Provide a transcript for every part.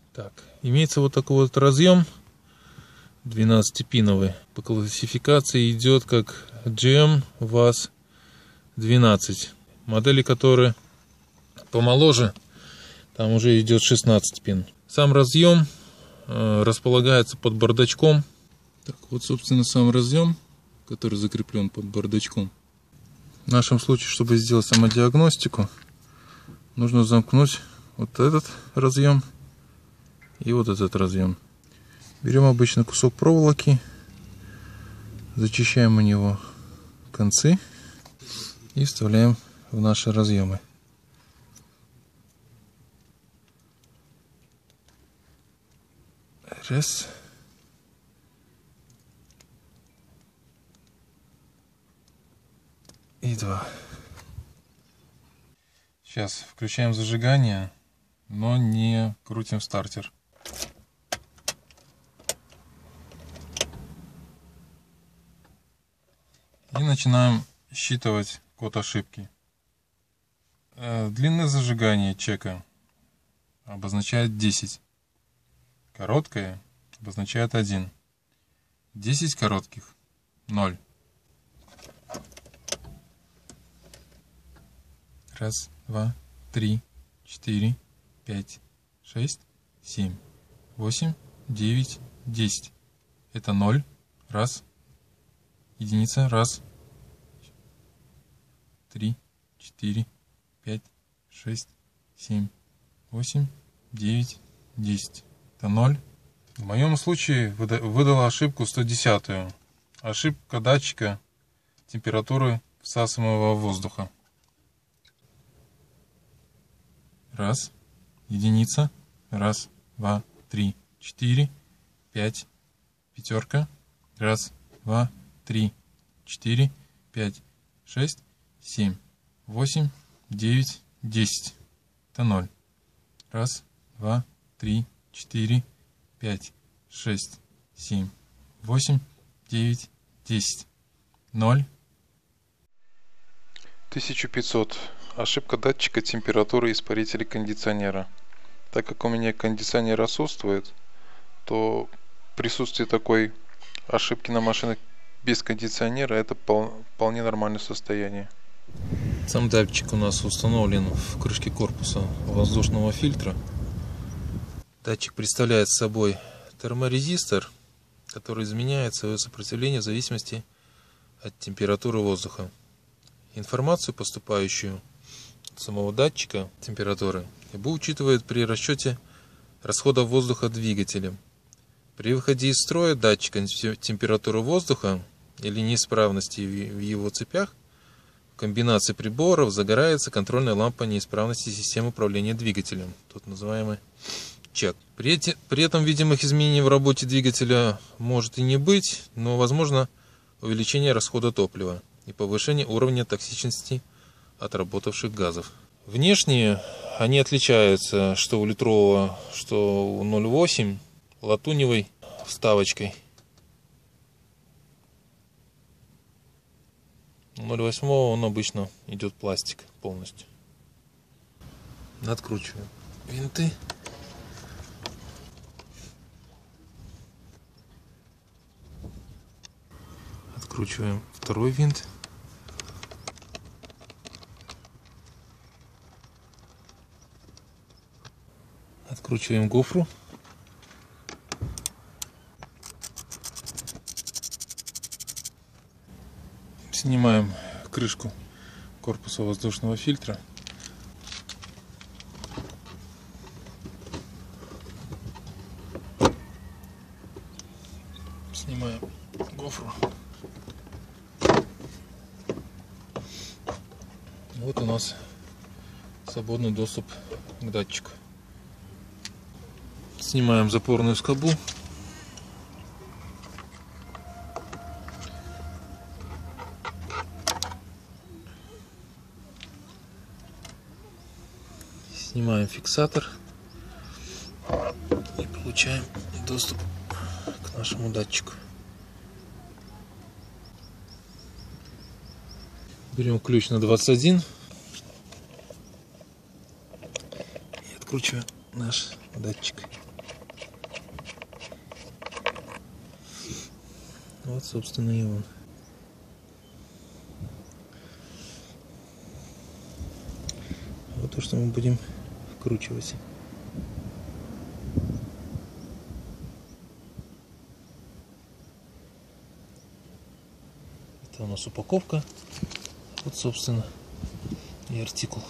Так, имеется вот такой вот разъем 12-пиновый. По классификации идет как GM VAS 12. Модели, которые помоложе, там уже идет 16 пин. Сам разъем располагается под бардачком. Так, вот, собственно, сам разъем, который закреплен под бардачком. В нашем случае, чтобы сделать самодиагностику, нужно замкнуть вот этот разъем и вот этот разъем. Берем обычно кусок проволоки, зачищаем у него концы и вставляем в наши разъемы. Раз. И два. Сейчас включаем зажигание, но не крутим стартер. И начинаем считывать код ошибки. Длинное зажигание чека обозначает 10. Короткое обозначает 1. 10 коротких 0. Раз, два, три, 4, 5, 6, 7, 8, 9, 10. Это 0. Раз. Единица. Раз. 3, 4, 5, 6, 7, 8, 9, 10. Это 0. В моем случае выдала ошибку 110-ю. Ошибка датчика температуры всасываемого воздуха. Раз. Единица. Раз, два, три, 4, 5. Пятерка. Раз, два, 3, 4, 5, 6, 7, 8, 9, 10. Это 0. Раз, два, 3, 4, 5, 6, 7, 8, 9, 10. 0. 1500. Ошибка датчика температуры испарителя кондиционера. Так как у меня кондиционер отсутствует, то присутствие такой ошибки на машинах без кондиционера — это вполне нормальное состояние. Сам датчик у нас установлен в крышке корпуса воздушного фильтра. Датчик представляет собой терморезистор, который изменяет свое сопротивление в зависимости от температуры воздуха. Информацию, поступающую от самого датчика температуры, ИБУ учитывает при расчете расхода воздуха двигателем. При выходе из строя датчика температуры воздуха или неисправности в его цепях в комбинации приборов загорается контрольная лампа неисправности системы управления двигателем, тот называемый чек. При этом видимых изменений в работе двигателя может и не быть, но возможно увеличение расхода топлива и повышение уровня токсичности отработавших газов. Внешне они отличаются что у литрового, что у 0,8 латуневой вставочкой. У 0,8 он обычно идет пластик полностью. Откручиваем винты. Откручиваем второй винт. Откручиваем гофру. Снимаем крышку корпуса воздушного фильтра. Снимаем гофру. Вот у нас свободный доступ к датчику. Снимаем запорную скобу. Снимаем фиксатор и получаем доступ к нашему датчику. Берем ключ на 21 и откручиваем наш датчик. Вот, собственно, и он. Вот то, что мы будем вкручивать. Это у нас упаковка. Вот, собственно, и артикул.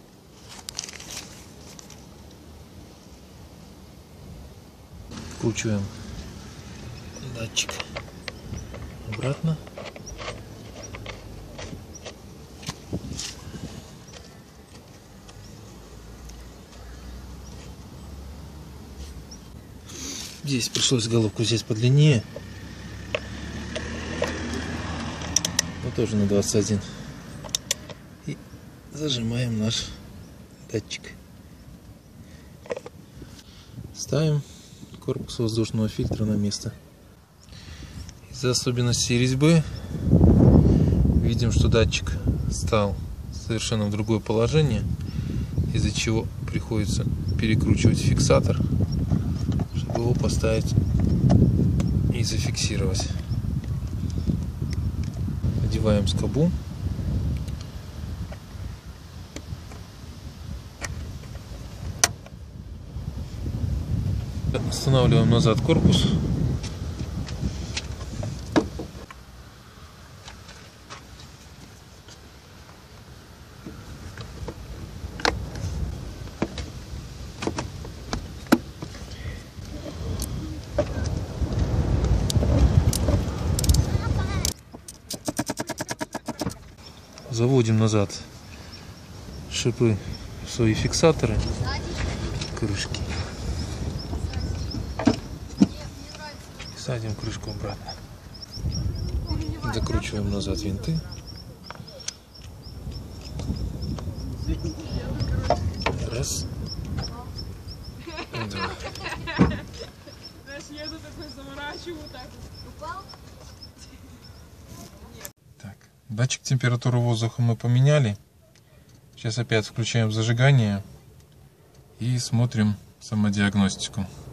Вкручиваем датчик обратно. Здесь пришлось головку взять подлиннее. Но тоже на 21. И зажимаем наш датчик. Ставим корпус воздушного фильтра на место. Из-за особенностей резьбы видим, что датчик стал совершенно в другое положение, из-за чего приходится перекручивать фиксатор, чтобы его поставить и зафиксировать. Одеваем скобу. Устанавливаем назад корпус. Заводим назад шипы в свои фиксаторы, крышки. Садим крышку обратно. Закручиваем назад винты. Раз. Два. Так, датчик температуры воздуха мы поменяли. Сейчас опять включаем зажигание и смотрим самодиагностику.